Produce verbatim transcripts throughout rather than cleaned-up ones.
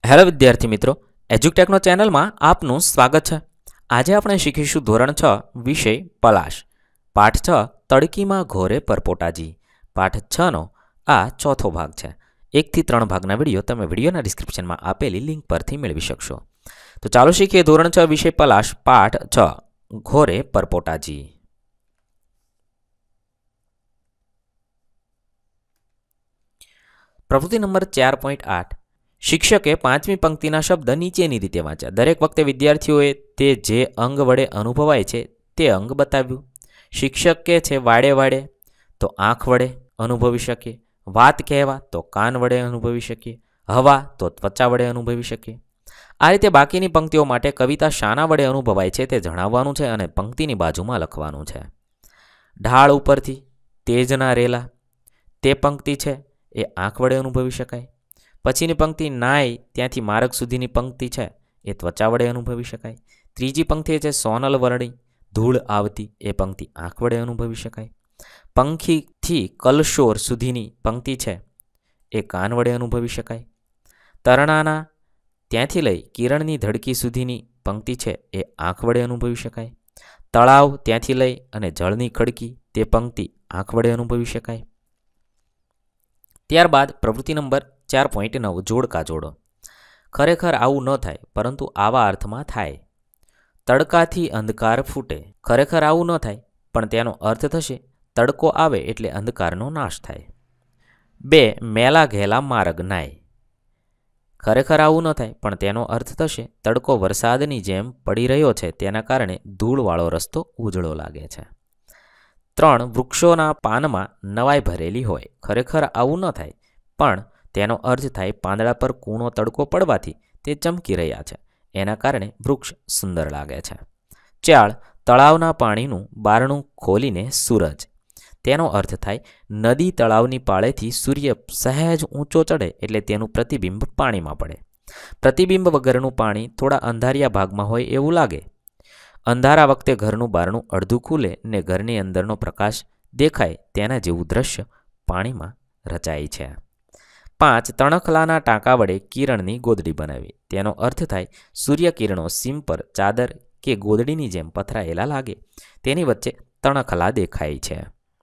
Hello વિદ્યાર્થી મિત્રો, એજ્યુટેકનો ચેનલમાં આપનું સ્વાગત છે। આજે આપણે શીખીશું ધોરણ છ વિષય પલાશ, પાઠ છ તડકીમાં ઘોરે પરપોટાજી। પાઠ છનો આ ચોથો ભાગ છે। એકથી ત્રણ ભાગના વિડીયો તમે વિડીયોના ડિસ્ક્રિપ્શનમાં આપેલી લિંક પરથી મેળવી શકશો। તો ચાલો શીખીએ ધોરણ છ વિષય પલાશ, પાઠ છ ઘોરે પરપોટાજી। પ્રવૃત્તિ નંબર ચાર પોઈન્ટ આઠ। શિક્ષકે પાંચમી પંક્તિના શબ્દ નીચેની રીતે વાંચ્યા। દરેક વખતે વિદ્યાર્થીઓએ તે જે અંગ વડે અનુભવાય છે તે અંગ બતાવ્યું। શિક્ષક કહે છે વાડે વાડે, તો આંખ વડે અનુભવી શકીએ। વાત કહેવા તો કાન વડે અનુભવી શકીએ। હવા તો ત્વચા વડે અનુભવી શકીએ। આ રીતે બાકીની પંક્તિઓ માટે કવિતા શાના વડે અનુભવાય છે તે જણાવવાનું છે અને પંક્તિની બાજુમાં લખવાનું છે। ઢાળ ઉપરથી તેજના રેલા, તે પંક્તિ છે એ આંખ વડે અનુભવી શકાય। પછીની પંક્તિ નાય ત્યાંથી માર્ગ સુધીની પંક્તિ છે એ ત્વચા વડે અનુભવી શકાય। ત્રીજી પંક્તિ છે સોનલ વર્ણી ધૂળ આવતી, એ પંક્તિ આંખ વડે અનુભવી શકાય। પંખીથી કલશોર સુધીની પંક્તિ છે એ કાન વડે અનુભવી શકાય। તરણાના ત્યાંથી લઈ કિરણની ધડકી સુધીની પંક્તિ છે એ આંખ વડે અનુભવી શકાય। તળાવ ત્યાંથી લઈ અને જળની ખડકી, તે પંક્તિ આંખ વડે અનુભવી શકાય। ત્યારબાદ પ્રવૃત્તિ નંબર ચાર પોઈન્ટ નવ જોડકા જોડો। ખરેખર આવું ન થાય પરંતુ આવા અર્થમાં થાય। તડકાથી અંધકાર ફૂટે, ખરેખર આવું ન થાય પણ તેનો અર્થ થશે તડકો આવે એટલે અંધકારનો નાશ થાય। બે મેલા ઘેલા માર્ગ નાય, ખરેખર આવું ન થાય પણ તેનો અર્થ થશે તડકો વરસાદની જેમ પડી રહ્યો છે તેના કારણે ધૂળવાળો રસ્તો ઉજળો લાગે છે। ત્રણ વૃક્ષોના પાનમાં નવાઈ ભરેલી હોય, ખરેખર આવું ન થાય પણ તેનો અર્થ થાય પાંદડા પર કૂણો તડકો પડવાથી તે ચમકી રહ્યા છે, એના કારણે વૃક્ષ સુંદર લાગે છે। ચાર તળાવના પાણીનું બારણું ખોલીને સૂરજ, તેનો અર્થ થાય નદી તળાવની પાળેથી સૂર્ય સહેજ ઊંચો ચડે એટલે તેનું પ્રતિબિંબ પાણીમાં પડે। પ્રતિબિંબ વગરનું પાણી થોડા અંધારિયા ભાગમાં હોય એવું લાગે। અંધારા વખતે ઘરનું બારણું અડધું ખુલે ને ઘરની અંદરનો પ્રકાશ દેખાય તેના જેવું દ્રશ્ય પાણીમાં રચાય છે। પાંચ તણખલાના ટાંકા વડે કિરણની ગોદડી બનાવી, તેનો અર્થ થાય સૂર્યકિરણો સીમ પર ચાદર કે ગોદડીની જેમ પથરાયેલા લાગે, તેની વચ્ચે તણખલા દેખાય છે।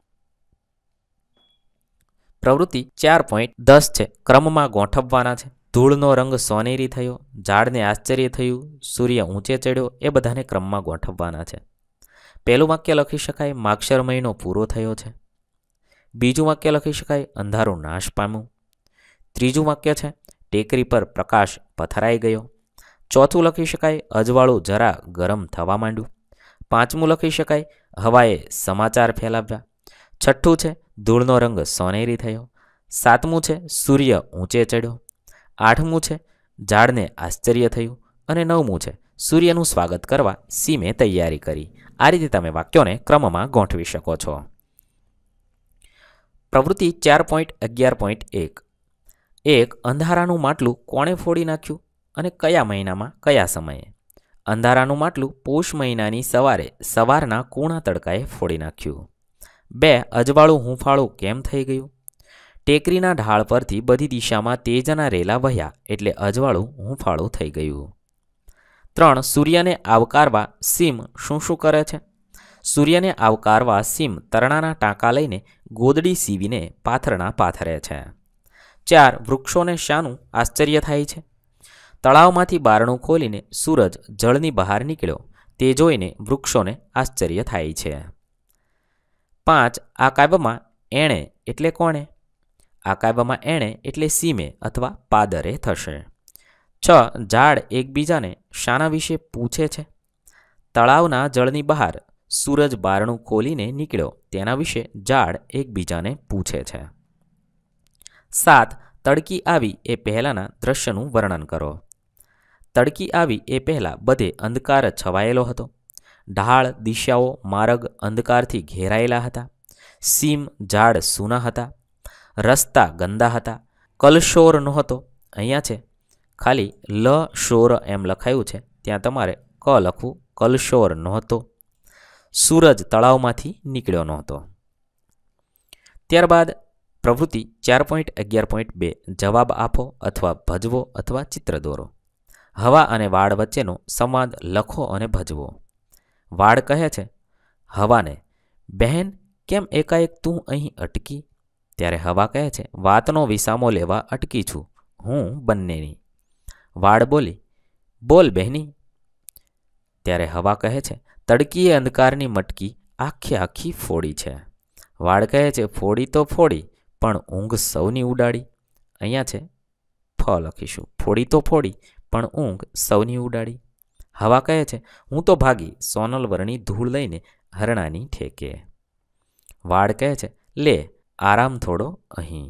પ્રવૃત્તિ ચાર પોઈન્ટ દસ છે, ક્રમમાં ગોઠવવાના છે। ધૂળનો રંગ સોનેરી થયો, ઝાડને આશ્ચર્ય થયું, સૂર્ય ઊંચે ચડ્યો, એ બધાને ક્રમમાં ગોઠવવાના છે। પહેલું વાક્ય લખી શકાય માગશર મહિનો પૂરો થયો છે। બીજું વાક્ય લખી શકાય અંધારું નાશ પામ્યું। ત્રીજું વાક્ય છે ટેકરી પર પ્રકાશ પથરાઈ ગયો। ચોથું લખી શકાય અજવાળું જરા ગરમ થવા માંડ્યું। પાંચમું લખી શકાય હવાએ સમાચાર ફેલાવ્યા। છઠ્ઠું છે ધૂળનો રંગ સોનેરી થયો। સાતમું છે સૂર્ય ઊંચે ચડ્યો। આઠમું છે ઝાડને આશ્ચર્ય થયું અને નવમું છે સૂર્યનું સ્વાગત કરવા સીમે તૈયારી કરી। આ રીતે તમે વાક્યોને ક્રમમાં ગોઠવી શકો છો। પ્રવૃત્તિ ચાર પોઈન્ટ અગિયાર પોઈન્ટ એક એક અંધારાનું માટલું કોણે ફોડી નાખ્યું અને કયા મહિનામાં કયા સમયે? અંધારાનું માટલું પોષ મહિનાની સવારે સવારના કૂણા તડકાએ ફોડી નાખ્યું। બે અજવાળું હૂંફાળું કેમ થઈ ગયું? ટેકરીના ઢાળ પરથી બધી દિશામાં તેજના રેલા વહ્યા એટલે અજવાળું હૂંફાળું થઈ ગયું। ત્રણ સૂર્યને આવકારવા સીમ શું શું કરે છે? સૂર્યને આવકારવા સીમ તરણાના ટાંકા લઈને ગોદડી સીવીને પાથરણા પાથરે છે। ચાર વૃક્ષોને શાનું આશ્ચર્ય થાય છે? તળાવમાંથી બારણું ખોલીને સૂરજ જળની બહાર નીકળ્યો તે જોઈને વૃક્ષોને આશ્ચર્ય થાય છે। પાંચ આ કાવ્યમાં એણે એટલે કોણે? આ કાવ્યમાં એણે એટલે સીમે અથવા પાદરે થશે। છ ઝાડ એકબીજાને શાના વિશે પૂછે છે? તળાવના જળની બહાર સૂરજ બારણું ખોલીને નીકળ્યો તેના વિશે ઝાડ એકબીજાને પૂછે છે। સાત તડકી આવી એ પહેલાંના દ્રશ્યનું વર્ણન કરો। તડકી આવી એ પહેલાં બધે અંધકાર છવાયેલો હતો। ઢાળ દિશાઓ માર્ગ અંધકારથી ઘેરાયેલા હતા। સીમ ઝાડ સૂના હતા। રસ્તા ગંદા હતા। કલશોર નહોતો, અહીંયા છે ખાલી લ શોર એમ લખાયું છે, ત્યાં તમારે ક લખવું, કલશોર નહોતો। સૂરજ તળાવમાંથી નીકળ્યો નહોતો। ત્યારબાદ પ્રવૃત્તિ ચાર પોઈન્ટ અગિયાર પોઈન્ટ બે જવાબ આપો અથવા ભજવો અથવા ચિત્ર દોરો. હવા અને વાડ વચ્ચેનો સંવાદ લખો અને ભજવો. વાડ કહે છે હવાને, બહેન કેમ એકાએક તું અહીં અટકી? ત્યારે હવા કહે છે, વાતનો વિસામો લેવા અટકી છું હું બંનેની. વાડ બોલી, બોલ બહેની. ત્યારે હવા કહે છે, તડકીએ અંધકારની મટકી આખી આખી ફોડી છે. વાડ કહે છે, ફોડી તો ફોડી પણ ઊંઘ સૌની ઉડાડી. અહીંયા છે ફ લખીશું, ફોડી તો ફોડી પણ ઊંઘ સૌની ઉડાડી. હવા કહે છે, હું તો ભાગી સોનલ વર્ણી ધૂળ લઈને હરણાની ઠેકે. વાડ કહે છે, લે આરામ થોડો અહીં.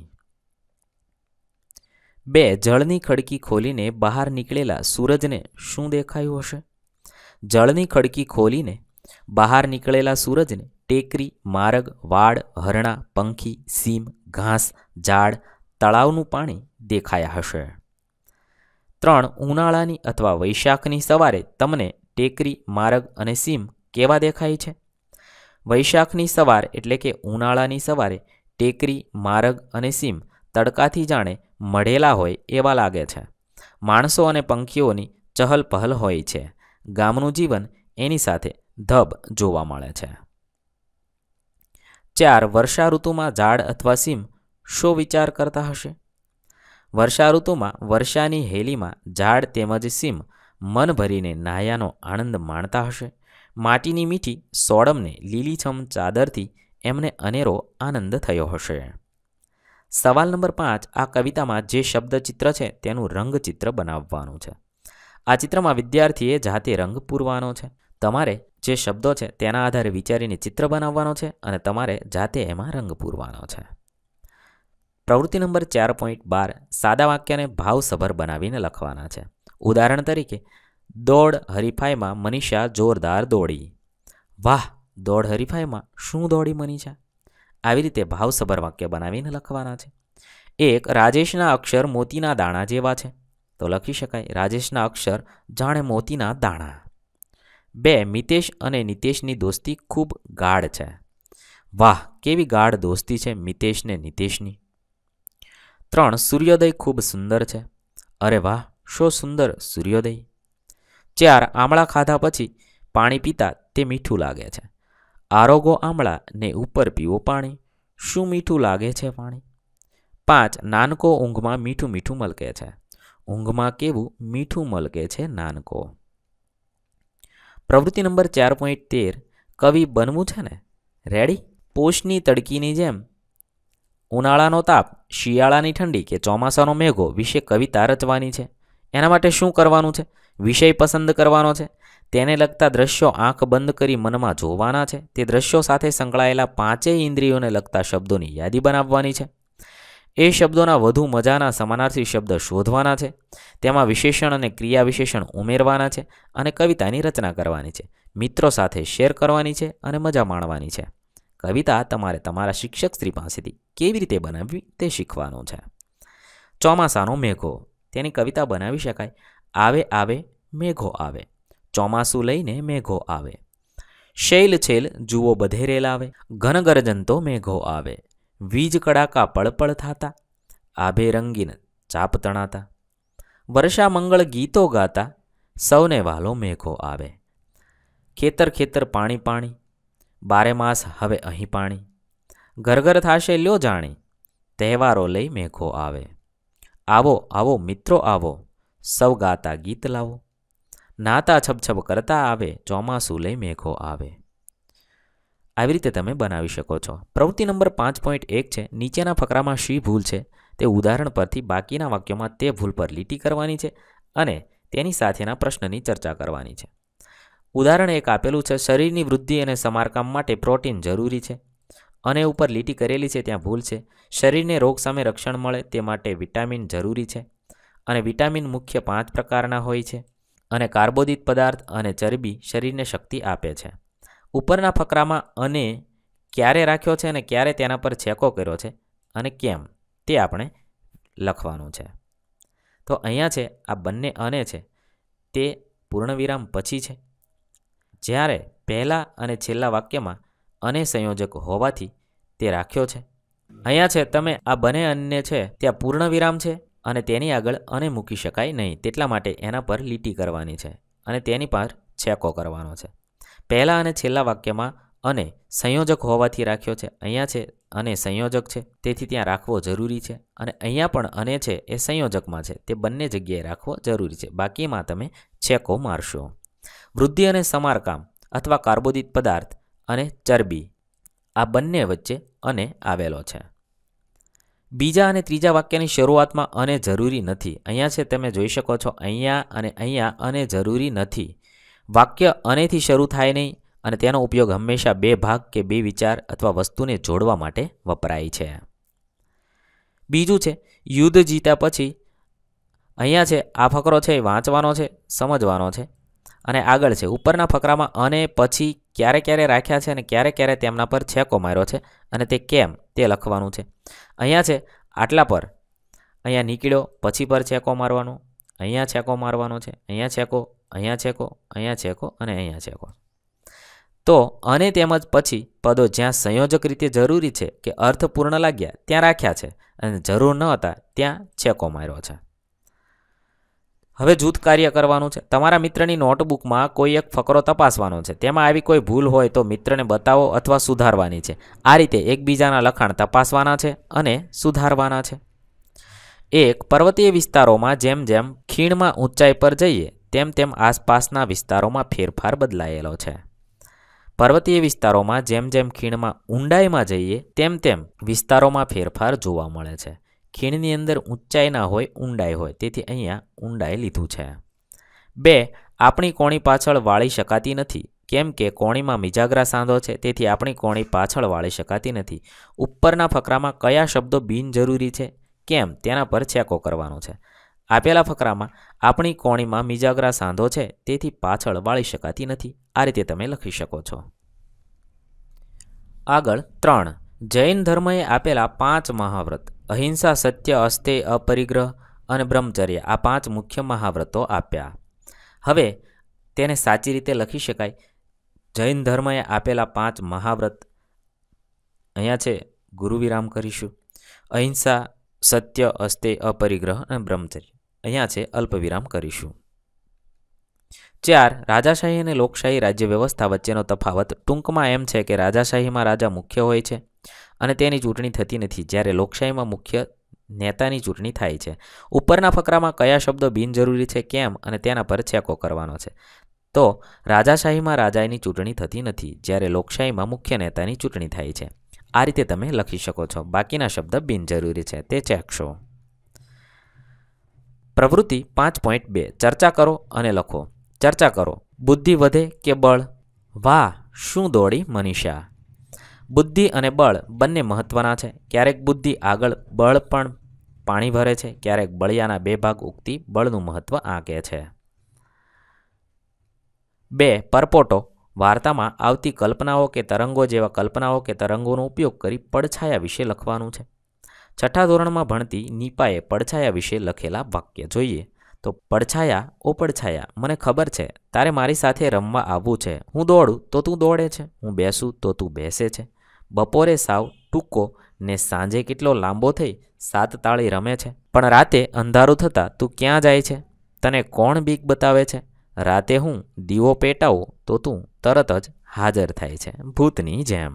બે જળની ખડકી ખોલીને બહાર નીકળેલા સૂરજને શું દેખાયું હશે? જળની ખડકી ખોલીને બહાર નીકળેલા સૂરજને ટેકરી, માર્ગ, વાડ, હરણા, પંખી, સીમ, ઘાસ, ઝાડ, તળાવનું પાણી દેખાયા હશે. ત્રણ ઉનાળાની અથવા વૈશાખની સવારે તમને ટેકરી, માર્ગ અને સીમ કેવા દેખાય છે? વૈશાખની સવાર એટલે કે ઉનાળાની સવારે ટેકરી, માર્ગ અને સીમ તડકાથી જાણે મઢેલા હોય એવા લાગે છે. માણસો અને પંખીઓની ચહલ પહલ હોય છે. ગામનું જીવન એની સાથે ધબ જોવા મળે છે. ચાર વર્ષા ઋતુમાં ઝાડ અથવા સીમ શો વિચાર કરતા હશે? વર્ષા ઋતુમાં વર્ષાની હેલીમાં ઝાડ તેમજ સીમ મન ભરીને નાહ્યાનો આનંદ માણતા હશે. માટીની મીઠી સોડમને લીલીછમ ચાદરથી એમને અનેરો આનંદ થયો હશે. સવાલ નંબર પાંચ, આ કવિતામાં જે શબ્દચિત્ર છે તેનું રંગચિત્ર બનાવવાનું છે. આ ચિત્રમાં વિદ્યાર્થીએ જાતે રંગ પૂરવાનો છે. તમારે જે શબ્દો છે તેના આધારે વિચારીને ચિત્ર બનાવવાનો છે અને તમારે જાતે એમાં રંગ પૂરવાનો છે. પ્રવૃત્તિ નંબર ચાર પોઈન્ટ બાર, સાદા વાક્યને ભાવસભર બનાવીને લખવાના છે. ઉદાહરણ તરીકે, દોડ હરીફાઈમાં મનીષા જોરદાર દોડી. વાહ, દોડ હરીફાઈમાં શું દોડી મનીષા? આવી રીતે ભાવસભર વાક્ય બનાવીને લખવાના છે. એક, રાજેશના અક્ષર મોતીના દાણા જેવા છે. તો લખી શકાય, રાજેશના અક્ષર જાણે મોતીના દાણા. બે, મિતેશ અને નિતેશની દોસ્તી ખૂબ ગાઢ છે. વાહ, કેવી ગાઢ દોસ્તી છે મિતેશ ને નિતેશની. ત્રણ, સૂર્યોદય ખૂબ સુંદર છે. અરે વાહ, શો સુંદર સૂર્યોદય. ચાર, આમળા ખાધા પછી પાણી પીતા તે મીઠું લાગે છે. આરોગો આમળા ને ઉપર પીવો પાણી, શું મીઠું લાગે છે પાણી. પાંચ, નાનકો ઊંઘમાં મીઠું મીઠું મલકે છે. ઊંઘમાં કેવું મીઠું મલકે છે નાનકો. પ્રવૃત્તિ નંબર ચાર પોઈન્ટ તેર, કવિ બનવું છે ને? રેડી? પોષની તડકીની જેમ ઉનાળાનો તાપ, શિયાળાની ઠંડી કે ચોમાસાનો મેઘો વિશે કવિતા રચવાની છે. એના માટે શું કરવાનું છે? વિષય પસંદ કરવાનો છે. તેને લગતા દ્રશ્યો આંખ બંધ કરી મનમાં જોવાના છે. તે દ્રશ્યો સાથે સંકળાયેલા પાંચેય ઇન્દ્રિયોને લગતા શબ્દોની યાદી બનાવવાની છે. એ શબ્દોના વધુ મજાના સમાનાર્થી શબ્દ શોધવાના છે. તેમાં વિશેષણ અને ક્રિયા વિશેષણ ઉમેરવાના છે અને કવિતાની રચના કરવાની છે. મિત્રો સાથે શેર કરવાની છે અને મજા માણવાની છે. કવિતા તમારે તમારા શિક્ષક શ્રી પાસેથી કેવી રીતે બનાવવી તે શીખવાનું છે. ચોમાસાનો મેઘો, તેની કવિતા બનાવી શકાય. આવે આવે મેઘો આવે, ચોમાસું લઈને મેઘો આવે. શૈલ છેલ જુઓ બધે લાવે, ઘનગર્જનતો મેઘો આવે. વીજ કડાકા પળપળ થાતા, આભે રંગીન ચાપ તણાતા. વર્ષા મંગળ ગીતો ગાતા, સૌને વાલો મેઘો આવે. ખેતર ખેતર પાણી પાણી, બારે માસ હવે અહીં પાણી. ઘરઘર થાશે લ્યો જાણી, તહેવારો લઈ મેઘો આવે. આવો આવો મિત્રો આવો, સૌ ગાતા ગીત લાવો. નાતા છબછબ કરતા આવે, ચોમાસું લઈ મેઘો આવે. આવી રીતે તમે બનાવી શકો છો. પ્રવૃત્તિ નંબર પાંચ પોઈન્ટ એક છે, નીચેના ફકરામાં શી ભૂલ છે તે ઉદાહરણ પરથી બાકીના વાક્યોમાં તે ભૂલ પર લીટી કરવાની છે અને તેની સાથેના પ્રશ્નની ચર્ચા કરવાની છે. ઉદાહરણ એક આપેલું છે, શરીરની વૃદ્ધિ અને સમારકામ માટે પ્રોટીન જરૂરી છે. અને ઉપર લીટી કરેલી છે ત્યાં ભૂલ છે. શરીરને રોગ સામે રક્ષણ મળે તે માટે વિટામિન જરૂરી છે અને વિટામિન મુખ્ય પાંચ પ્રકારના હોય છે અને કાર્બોદિત પદાર્થ અને ચરબી શરીરને શક્તિ આપે છે. ઉપરના ફકરામાં અને ક્યારે રાખ્યો છે અને ક્યારે તેના પર છેકો કર્યો છે અને કેમ તે આપણે લખવાનું છે. તો અહીંયા છે આ બંને અને છે તે પૂર્ણવિરામ પછી છે. જ્યારે પહેલા અને છેલ્લા વાક્યમાં અને સંયોજક હોવાથી તે રાખ્યો છે. અહીંયા છે તમે આ બંને અન્ય છે ત્યાં પૂર્ણ વિરામ છે અને તેની આગળ અને મૂકી શકાય નહીં, તેટલા માટે એના પર લીટી કરવાની છે અને તેની પર છેકો કરવાનો છે. પહેલા અને છેલ્લા વાક્યમાં અને સંયોજક હોવાથી રાખ્યો છે. અહીંયા છે અને સંયોજક છે, તેથી ત્યાં રાખવો જરૂરી છે. અને અહીંયા પણ અને છે એ સંયોજકમાં છે, તે બંને જગ્યાએ રાખવો જરૂરી છે. બાકીમાં તમે છેકો મારશો. વૃદ્ધિ અને સમારકામ અથવા કાર્બોદિત પદાર્થ અને ચરબી, આ બંને વચ્ચે અને આવેલો છે. બીજા અને ત્રીજા વાક્યની શરૂઆતમાં અને જરૂરી નથી. અહીંયા છે તમે જોઈ શકો છો, અહીંયા અને અહીંયા અને જરૂરી નથી. વાક્ય અનેથી શરૂ થાય નહીં અને તેનો ઉપયોગ હંમેશા બે ભાગ કે બે વિચાર અથવા વસ્તુને જોડવા માટે વપરાય છે. બીજું છે યુદ્ધ જીત્યા પછી. અહીંયા છે આ ફકરો છે એ વાંચવાનો છે, સમજવાનો છે અને આગળ છે ઉપરના ફકરામાં અને પછી ક્યારે ક્યારે રાખ્યા છે અને ક્યારે ક્યારે તેમના પર છેકો માર્યો છે અને તે કેમ તે લખવાનું છે. અહીંયા છે આટલા પર અહીંયા નીકળ્યો પછી પર છેકો મારવાનો, અહીંયા છેકો મારવાનો છે, અહીંયા છેકો, અહીંયા છેકો, અહીંયા છેકો અને અહીંયા છેકો. તો અને તેમજ પછી પદો જ્યાં સંયોજક રીતે જરૂરી છે કે અર્થપૂર્ણ લાગ્યા ત્યાં રાખ્યા છે અને જરૂર ન હતા ત્યાં છેકો માર્યો છે. હવે જૂથ કાર્ય કરવાનું છે. તમારા મિત્રની નોટબુકમાં કોઈ એક ફકરો તપાસવાનો છે. તેમાં આવી કોઈ ભૂલ હોય તો મિત્રને બતાવો અથવા સુધારવાની છે. આ રીતે એકબીજાના લખાણ તપાસવાના છે અને સુધારવાના છે. એક, પર્વતીય વિસ્તારોમાં જેમ જેમ ખીણમાં ઊંચાઈ પર જઈએ તેમ તેમ આસપાસના વિસ્તારોમાં ફેરફાર બદલાયેલો છે. પર્વતીય વિસ્તારોમાં જેમ જેમ ખીણમાં ઊંડાઈમાં જઈએ તેમ તેમ વિસ્તારોમાં ફેરફાર જોવા મળે છે. ખીણની અંદર ઊંચાઈ ના હોય, ઊંડાઈ હોય, તેથી અહીંયા ઊંડાઈ લીધું છે. બે, આપણી કોણી પાછળ વાળી શકાતી નથી, કેમ કે કોણીમાં મિજાગરા સાંધો છે, તેથી આપણી કોણી પાછળ વાળી શકાતી નથી. ઉપરના ફકરામાં કયા શબ્દો બિનજરૂરી છે, કેમ તેના પર છેકો કરવાનો છે. આપેલા ફકરામાં આપણી કોણીમાં મિજાગરા સાંધો છે, તેથી પાછળ વાળી શકાતી નથી. આ રીતે તમે લખી શકો છો. આગળ ત્રણ, જૈન ધર્મએ આપેલા પાંચ મહાવ્રત અહિંસા, સત્ય, અસ્તેય, અપરિગ્રહ અને બ્રહ્મચર્ય, આ પાંચ મુખ્ય મહાવ્રતો આપ્યા. હવે તેને સાચી રીતે લખી શકાય. જૈન ધર્મએ આપેલા પાંચ મહાવ્રત, અહીંયા છે ગુરુ વિરામ કરીશું. અહિંસા, સત્ય, અસ્તેય, અપરિગ્રહ અને બ્રહ્મચર્ય, અહીંયા છે અલ્પ વિરામ કરીશું. ચાર, રાજાશાહી અને લોકશાહી રાજ્ય વ્યવસ્થા વચ્ચેનો તફાવત. ટૂંકમાં એમ છે કે રાજાશાહીમાં રાજા મુખ્ય હોય છે અને તેની ચૂંટણી થતી નથી, જ્યારે લોકશાહીમાં મુખ્ય નેતાની ચૂંટણી થાય છે. ઉપરના ફકરામાં કયા શબ્દો બિનજરૂરી છે, કેમ અને તેના પર છેકો કરવાનો છે. તો રાજાશાહીમાં રાજાની ચૂંટણી થતી નથી, જ્યારે લોકશાહીમાં મુખ્ય નેતાની ચૂંટણી થાય છે. આ રીતે તમે લખી શકો છો. બાકીના શબ્દ બિનજરૂરી છે, તે ચેકશો. પ્રવૃત્તિ પાંચ પોઈન્ટ બે, ચર્ચા કરો અને લખો. ચર્ચા કરો. બુદ્ધિ વધે કે બળ? વાહ, શું દોડી મનીષા! બુદ્ધિ અને બળ બંને મહત્વના છે. ક્યારેક બુદ્ધિ આગળ બળ પણ પાણી ભરે છે, ક્યારેક બળિયાના બે ભાગ ઉગતી બળનું મહત્વ આંકે છે. બે, પરપોટો. વાર્તામાં આવતી કલ્પનાઓ કે તરંગો જેવા કલ્પનાઓ કે તરંગોનો ઉપયોગ કરી પડછાયા વિશે લખવાનું છે. છઠ્ઠા ધોરણમાં ભણતી નીપાએ પડછાયા વિશે લખેલા વાક્ય જોઈએ તો, પડછાયા ઓ પડછાયા, મને ખબર છે તારે મારી સાથે રમવા આવવું છે. હું દોડું તો તું દોડે છે, હું બેસું તો તું બેસે છે. બપોરે સાવ ટૂંકો ને સાંજે કેટલો લાંબો થઈ સાત તાળી રમે છે. પણ રાતે અંધારું થતાં તું ક્યાં જાય છે? તને કોણ બીક બતાવે છે? રાતે હું દીવો પેટાવું તો તું તરત જ હાજર થાય છે, ભૂતની જેમ.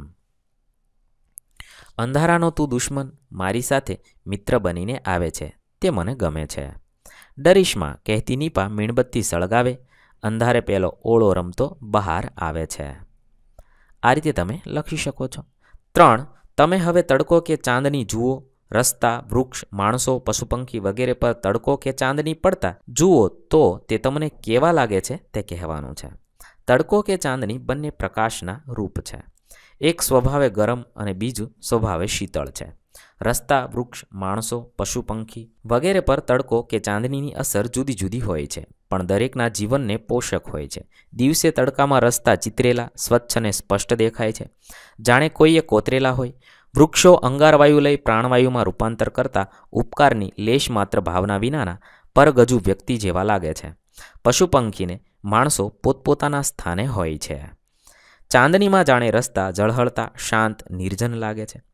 અંધારાનો તું દુશ્મન મારી સાથે મિત્ર બનીને આવે છે, તે મને ગમે છે. ડરીશમાં કહેતી નીપા મીણબત્તી સળગાવે, અંધારે પેલો ઓળો રમતો બહાર આવે છે. આ રીતે તમે લખી શકો છો. ત્રણ, તમે હવે તડકો કે ચાંદની જુઓ. રસ્તા, વૃક્ષ, માણસો, પશુપંખી વગેરે પર તડકો કે ચાંદની પડતા જુઓ તો તે તમને કેવા લાગે છે તે કહેવાનું છે. તડકો કે ચાંદની બંને પ્રકાશના રૂપ છે. એક સ્વભાવે ગરમ અને બીજું સ્વભાવે શીતળ છે. રસ્તા, વૃક્ષ, માણસો, પશુપંખી વગેરે પર તડકો કે ચાંદનીની અસર જુદી જુદી હોય છે, પણ દરેકના જીવનને પોષક હોય છે. દિવસે તડકામાં રસ્તા ચિતરેલા, સ્વચ્છ અને સ્પષ્ટ દેખાય છે, જાણે કોઈએ કોતરેલા હોય. વૃક્ષો અંગારવાયુ લઈ પ્રાણવાયુમાં રૂપાંતર કરતા ઉપકારની લેશ માત્ર ભાવના વિનાના પરગજુ વ્યક્તિ જેવા લાગે છે. પશુપંખીને માણસો પોતપોતાના સ્થાને હોય છે. ચાંદનીમાં જાણે રસ્તા ઝળહળતા, શાંત, નિર્જન લાગે છે.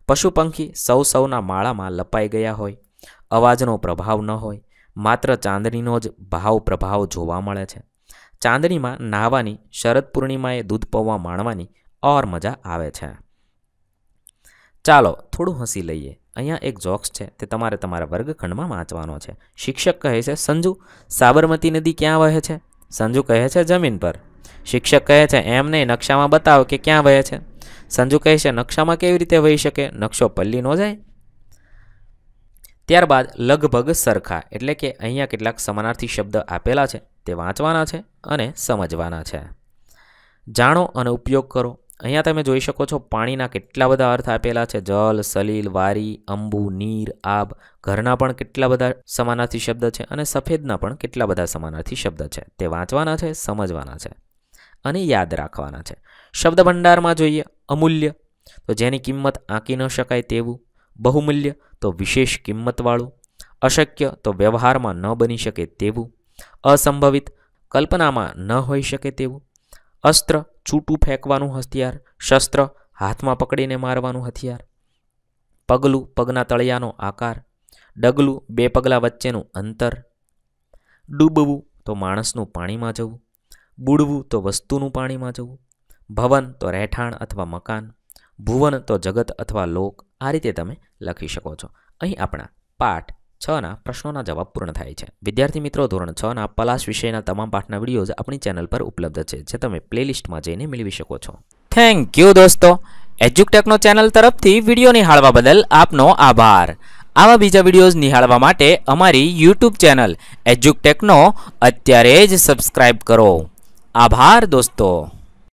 પશુ પંખી સૌ સૌના માળામાં લપાઈ ગયા હોય, અવાજનો પ્રભાવ ન હોય, માત્ર ચાંદનીનો જ ભાવ પ્રભાવ જોવા મળે છે. ચાંદનીમાં નાહવાની, શરદ પૂર્ણિમાએ દૂધ પૌવા માણવાની ઓર મજા આવે છે. ચાલો થોડું હસી લઈએ. અહીંયા એક જોક્સ છે, તે તમારે તમારા વર્ગખંડમાં વાંચવાનો છે. શિક્ષક કહે છે, સંજુ સાબરમતી નદી ક્યાં વહે છે? સંજુ કહે છે, જમીન પર. શિક્ષક કહે છે, એમ નહીં, નકશામાં બતાવો કે ક્યાં વહે છે. સંજુ કહે છે, નકશામાં કેવી રીતે વહી શકે? નકશો પલ્લી ન જાય. ત્યારબાદ લગભગ સરખા એટલે કે અહીંયા કેટલાક સમાનાર્થી શબ્દ આપેલા છે, તે વાંચવાના છે અને સમજવાના છે. જાણો અને ઉપયોગ કરો. અહીંયા તમે જોઈ શકો છો પાણીના કેટલા બધા અર્થ આપેલા છે. જલ, સલીલ, વારી, અંબુ, નીર, આબ. ઘરના પણ કેટલા બધા સમાનાર્થી શબ્દ છે અને સફેદના પણ કેટલા બધા સમાનાર્થી શબ્દ છે, તે વાંચવાના છે, સમજવાના છે અને યાદ રાખવાના છે. શબ્દ ભંડારમાં જોઈએ અમૂલ્ય તો જેની કિંમત આંકી ન શકાય તેવું, બહુમૂલ્ય તો વિશેષ કિંમતવાળું, અશક્ય તો વ્યવહારમાં ન બની શકે તેવું, અસંભવિત કલ્પનામાં ન હોઈ શકે તેવું, અસ્ત્ર છૂટું ફેંકવાનું હથિયાર, શસ્ત્ર હાથમાં પકડીને મારવાનું હથિયાર, પગલું પગના તળિયાનો આકાર, ડગલું બે પગલા વચ્ચેનું અંતર, ડૂબવું તો માણસનું પાણીમાં જવું, બુડવું તો વસ્તુનું પાણીમાં જવું, ભવન તો રહેઠાણ અથવા મકાન, ભુવન તો જગત અથવા લોક. આ રીતે તમે લખી શકો છો. અહીં આપણા પાઠ છ ના પ્રશ્નોના જવાબ પૂર્ણ થાય છે. વિદ્યાર્થી મિત્રો, ધોરણ છ ના પલાશ વિષયના તમામ પાઠના વિડીયોઝ આપણી ચેનલ પર ઉપલબ્ધ છે, જે તમે પ્લેલિસ્ટમાં જઈને મેળવી શકો છો. થેન્ક યુ દોસ્તો. એજ્યુકટેકનો ચેનલ તરફથી વિડીયો નિહાળવા બદલ આપનો આભાર. આવા બીજા વિડીયોઝ નિહાળવા માટે અમારી યુટ્યુબ ચેનલ એજ્યુકટેકનો અત્યારે જ સબસ્ક્રાઇબ કરો. આભાર દોસ્તો.